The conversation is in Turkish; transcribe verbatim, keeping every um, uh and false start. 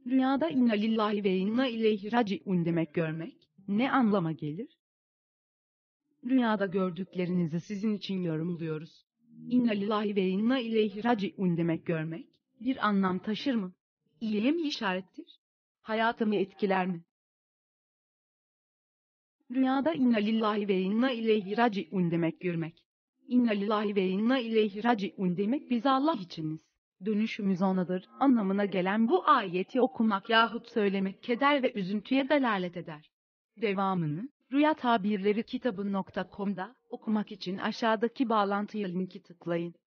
Rüyada inna lillahi ve inna ileyhi raciun demek görmek ne anlama gelir? Rüyada gördüklerinizi sizin için yorumluyoruz. İnna lillahi ve inna ileyhi raciun demek görmek bir anlam taşır mı? İyiye mi işarettir? Hayatımı etkiler mi? Rüyada inna lillahi ve inna ileyhi raciun demek görmek. İnna lillahi ve inna ileyhi raciun demek biz Allah içiniz. Dönüşümüz onadır anlamına gelen bu ayeti okumak yahut söylemek keder ve üzüntüye delalet eder. Devamını Rüya Tabirleri kitabı nokta com'da okumak için aşağıdaki bağlantıya linki tıklayın.